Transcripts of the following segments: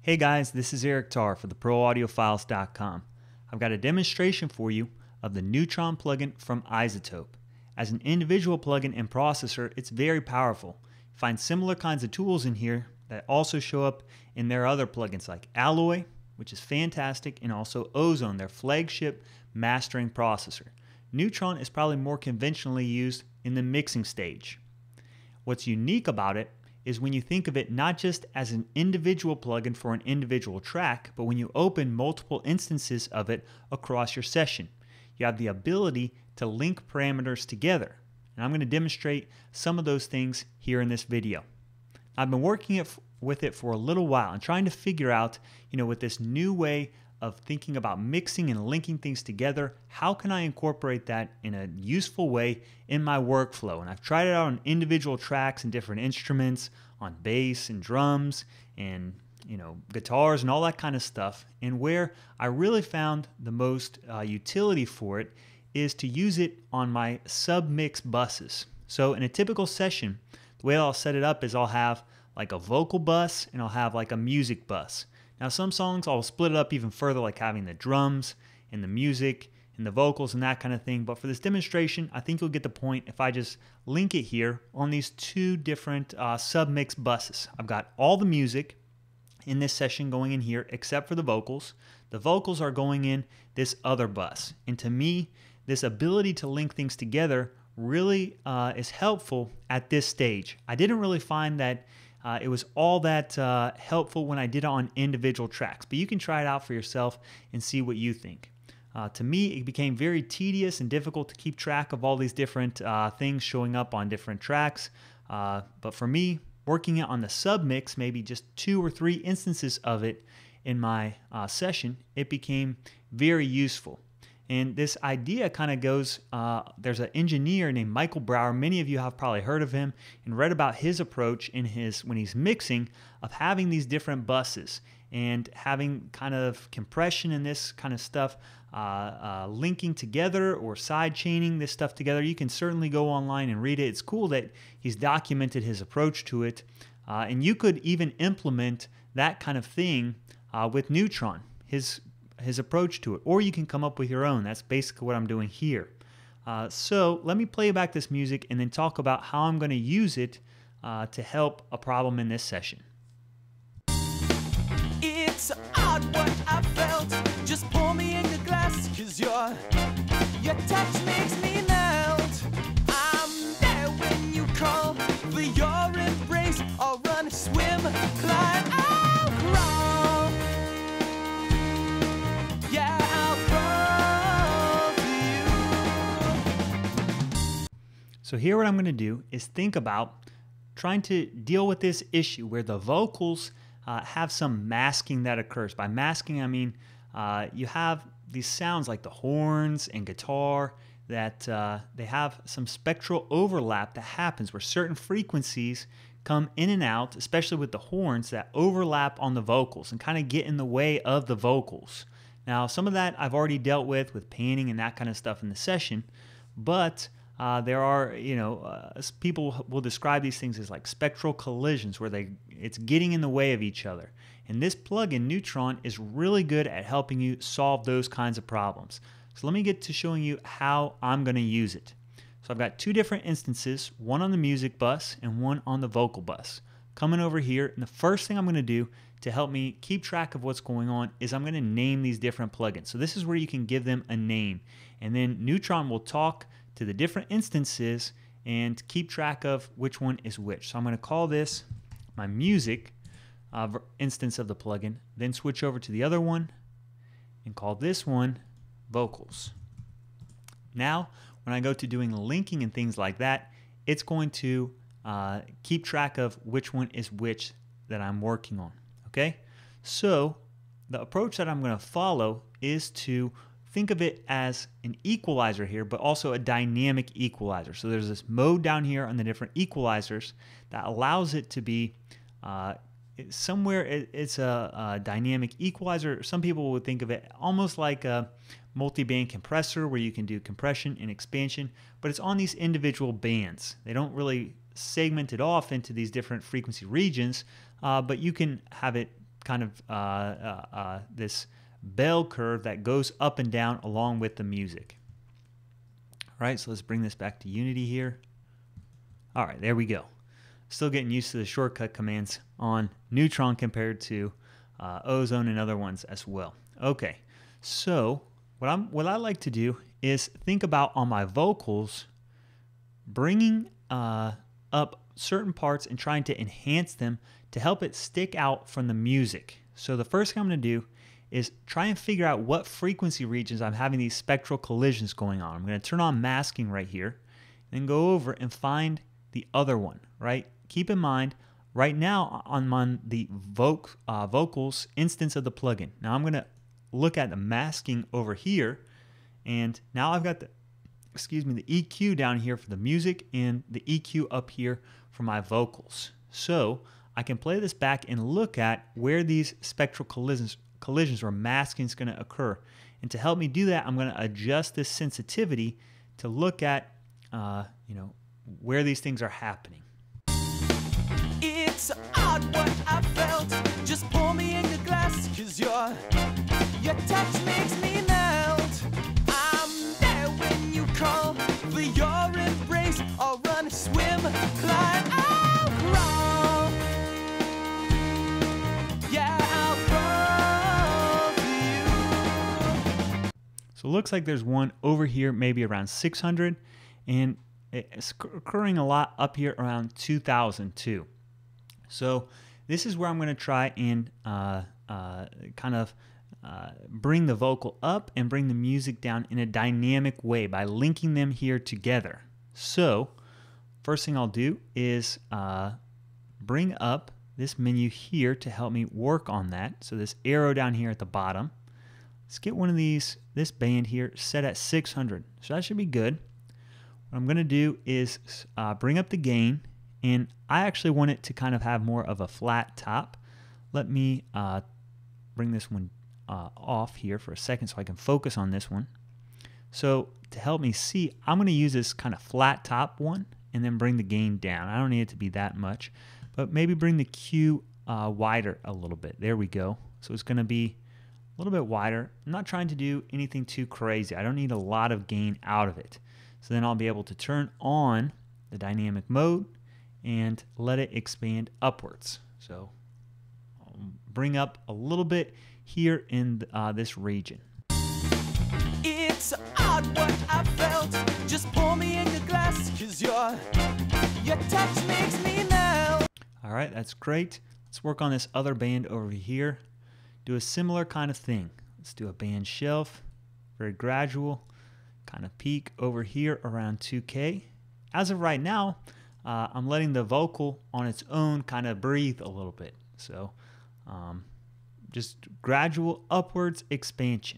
Hey guys, this is Eric Tarr for the ProAudiofiles.com. I've got a demonstration for you of the Neutron plugin from iZotope. As an individual plugin and processor, it's very powerful. You find similar kinds of tools in here that also show up in their other plugins like Alloy, which is fantastic, and also Ozone, their flagship mastering processor. Neutron is probably more conventionally used in the mixing stage. What's unique about it is when you think of it not just as an individual plugin for an individual track, but when you open multiple instances of it across your session. You have the ability to link parameters together. And I'm going to demonstrate some of those things here in this video. I've been working with it for a little while and trying to figure out, with this new way of thinking about mixing and linking things together, how can I incorporate that in a useful way in my workflow? And I've tried it out on individual tracks and different instruments, on bass and drums and guitars and all that kind of stuff. And where I really found the most utility for it is to use it on my sub-mix buses. So in a typical session, the way I'll set it up is I'll have like a vocal bus and I'll have like a music bus. Now some songs I'll split it up even further, like having the drums and the music and the vocals and that kind of thing. But for this demonstration, I think you'll get the point if I just link it here on these two different sub-mix buses. I've got all the music in this session going in here except for the vocals. The vocals are going in this other bus. And to me, this ability to link things together really is helpful at this stage. I didn't really find that it was all that helpful when I did it on individual tracks, but you can try it out for yourself and see what you think. To me, it became very tedious and difficult to keep track of all these different things showing up on different tracks, but for me, working it on the submix, maybe just 2 or 3 instances of it in my session, it became very useful. And this idea kind of goes, there's an engineer named Michael Brower. Many of you have probably heard of him and read about his approach in when he's mixing, of having these different buses and having kind of compression and this kind of stuff, linking together or side chaining this stuff together. You can certainly go online and read it. It's cool that he's documented his approach to it. And you could even implement that kind of thing with Neutron, his approach to it, or you can come up with your own. That's basically what I'm doing here. So let me play back this music and then talk about how I'm going to use it to help a problem in this session. It's odd what I felt. Just pour me in your glass, 'cause your touch makes me melt. I'm there when you call for your embrace. I'll run, swim, climb, I'll crawl. Yeah, I'll crawl for you. So here what I'm going to do is think about trying to deal with this issue where the vocals have some masking that occurs. By masking, I mean you have these sounds like the horns and guitar that they have some spectral overlap that happens where certain frequencies come in and out, especially with the horns, that overlap on the vocals and kind of get in the way of the vocals. Now, some of that I've already dealt with panning and that kind of stuff in the session, but there are, people will describe these things as like spectral collisions where it's getting in the way of each other. And this plugin, Neutron, is really good at helping you solve those kinds of problems. So let me get to showing you how I'm going to use it. So I've got 2 different instances, one on the music bus and one on the vocal bus. Coming over here, and the first thing I'm going to do to help me keep track of what's going on is I'm going to name these different plugins. So this is where you can give them a name. And then Neutron will talk to the different instances and keep track of which one is which. So I'm going to call this my music instance of the plugin, then switch over to the other one and call this one vocals. Now, when I go to doing linking and things like that, it's going to keep track of which one is which that I'm working on. Okay? So the approach that I'm going to follow is to think of it as an equalizer here, but also a dynamic equalizer. So there's this mode down here on the different equalizers that allows it to be somewhere it's a dynamic equalizer. Some people would think of it almost like a multi-band compressor where you can do compression and expansion, but it's on these individual bands. They don't really segment it off into these different frequency regions, but you can have it kind of this bell curve that goes up and down along with the music. All right, so let's bring this back to Unity here. All right, there we go. Still getting used to the shortcut commands on Neutron compared to Ozone and other ones as well. Okay, so what I like to do is think about on my vocals, bringing up certain parts and trying to enhance them to help it stick out from the music. So the first thing I'm going to do is try and figure out what frequency regions I'm having these spectral collisions going on. I'm going to turn on masking right here, then go over and find the other one, right? Keep in mind, right now I'm on the vocals instance of the plugin. Now I'm going to look at the masking over here, and now I've got the EQ down here for the music and the EQ up here for my vocals. So I can play this back and look at where these spectral collisions or masking is going to occur. And to help me do that, I'm going to adjust this sensitivity to look at where these things are happening. It's odd what I felt. Just pour me in the glass, 'cause your touch makes me melt. I'm there when you call for your embrace. I'll run, swim, climb, I'll crawl. Yeah, I'll crawl for you. So it looks like there's one over here, maybe around 600, and it's occurring a lot up here around 2000 too. So this is where I'm going to try and bring the vocal up and bring the music down in a dynamic way by linking them here together. So first thing I'll do is bring up this menu here to help me work on that. So this arrow down here at the bottom. Let's get one of these, this band here set at 600. So that should be good. What I'm going to do is bring up the gain, and I actually want it to kind of have more of a flat top. Let me bring this one off here for a second so I can focus on this one. So to help me see, I'm going to use this kind of flat top one and then bring the gain down. I don't need it to be that much, but maybe bring the Q wider a little bit. There we go. So it's going to be a little bit wider. I'm not trying to do anything too crazy. I don't need a lot of gain out of it. So then I'll be able to turn on the dynamic mode and let it expand upwards. So I'll bring up a little bit here in this region. It's odd what I felt. Just pour me in the glass, 'cause your touch makes me melt. All right, that's great. Let's work on this other band over here. Do a similar kind of thing. Let's do a band shelf, very gradual, kind of peak over here around 2K. As of right now, I'm letting the vocal on its own kind of breathe a little bit. So just gradual upwards expansion.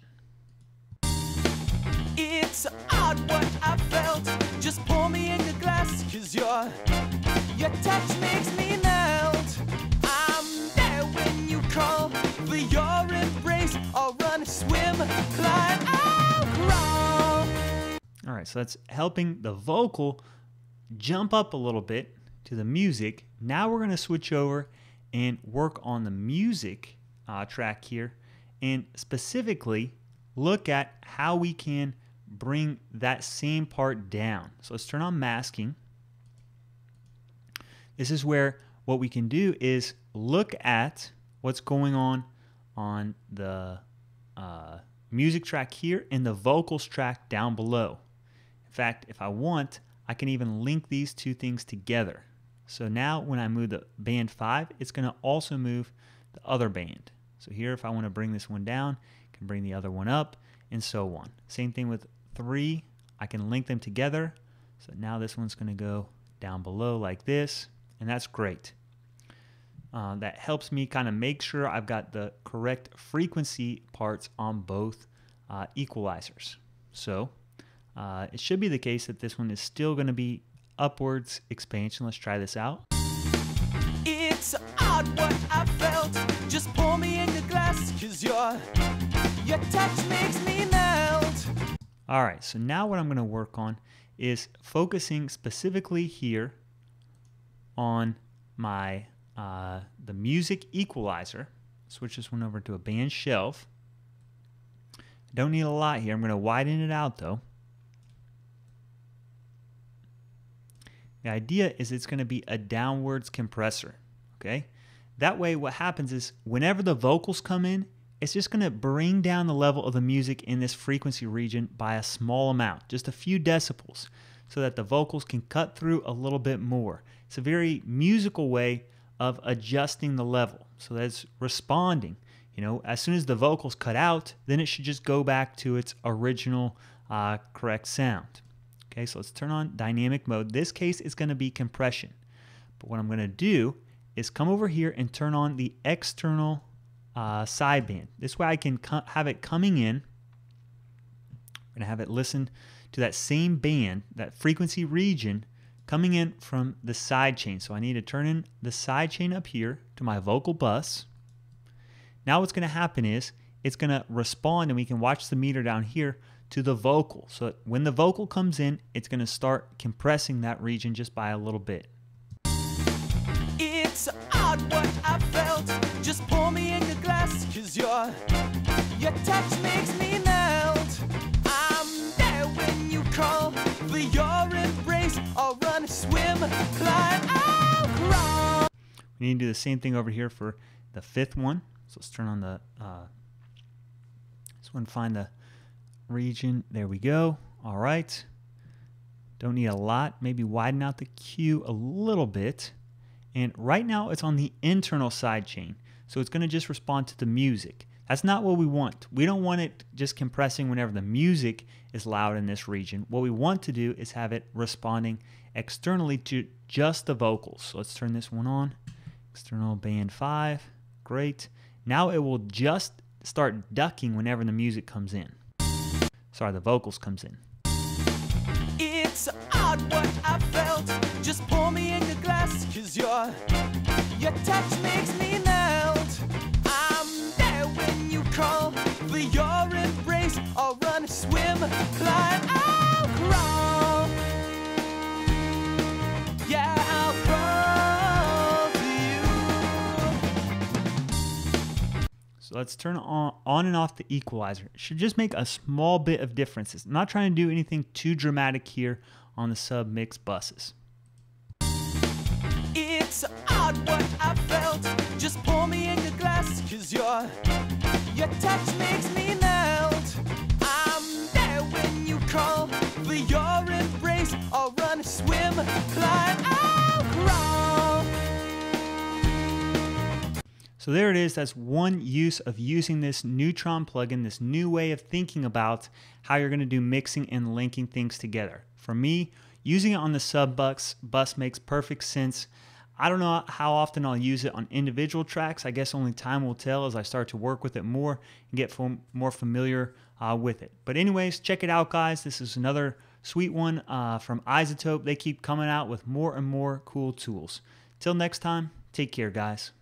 It's odd what I felt. Just pour me in the glass, 'cause your touch makes me melt. I'm there when you call for your embrace. I'll run, swim, climb, I'll crawl. All right, so that's helping the vocal jump up a little bit to the music. Now we're going to switch over and work on the music track here, and specifically look at how we can bring that same part down. So let's turn on masking. This is where what we can do is look at what's going on the music track here and the vocals track down below. In fact, if I want, I can even link these two things together. So now when I move the band 5, it's going to also move the other band. So here, if I want to bring this one down, I can bring the other one up, and so on. Same thing with 3. I can link them together. So now this one's going to go down below like this, and that's great. That helps me kind of make sure I've got the correct frequency parts on both equalizers. So it should be the case that this one is still going to be upwards expansion. Let's try this out. It's odd what I felt. Just pour me in the glass, 'cause your touch makes me melt. All right, so now what I'm going to work on is focusing specifically here on my the music equalizer. Switch this one over to a band shelf. Don't need a lot here. I'm going to widen it out though. The idea is it's going to be a downwards compressor, okay? That way what happens is whenever the vocals come in, it's just going to bring down the level of the music in this frequency region by a small amount, just a few decibels, so that the vocals can cut through a little bit more. It's a very musical way of adjusting the level so that it's responding. You know, as soon as the vocals cut out, then it should just go back to its original correct sound. Okay, so let's turn on dynamic mode. This case is going to be compression. But what I'm going to do is come over here and turn on the external sideband. This way I can have it coming in. I'm going to have it listen to that same band, that frequency region, coming in from the side chain. So I need to turn in the side chain up here to my vocal bus. Now what's going to happen is it's going to respond, and we can watch the meter down here, to the vocal. So when the vocal comes in, it's going to start compressing that region just by a little bit. It's odd what I felt. Just pour me in your glass, 'cause your touch makes me melt. I'm there when you call for your embrace. I'll run, swim, climb, I'll crawl. We need to do the same thing over here for the fifth one. So let's turn on the this one, find the region. There we go. All right. Don't need a lot. Maybe widen out the Q a little bit. And right now it's on the internal side chain. So it's going to just respond to the music. That's not what we want. We don't want it just compressing whenever the music is loud in this region. What we want to do is have it responding externally to just the vocals. So let's turn this one on. External band 5. Great. Now it will just start ducking whenever the music comes in. Sorry, the vocals comes in. It's odd what I felt. Just pour me in your glass, 'cause your touch makes me melt. I'm there when you call for your embrace. I'll run, swim, climb, I'll crawl. Yeah, I'll crawl to you. So let's turn on and off the equalizer. It should just make a small bit of differences. I'm not trying to do anything too dramatic here on the sub mix buses. It's odd what I felt. Just pour me in your glass, 'cause your touch makes me melt. I'm there when you call for your embrace. I'll run, swim, climb, I'll crawl. So there it is. That's one use of using this Neutron plugin, this new way of thinking about how you're going to do mixing and linking things together. For me, using it on the sub bus makes perfect sense. I don't know how often I'll use it on individual tracks. I guess only time will tell as I start to work with it more and get more familiar with it. But anyways, check it out, guys. This is another sweet one from iZotope. They keep coming out with more and more cool tools. Till next time, take care, guys.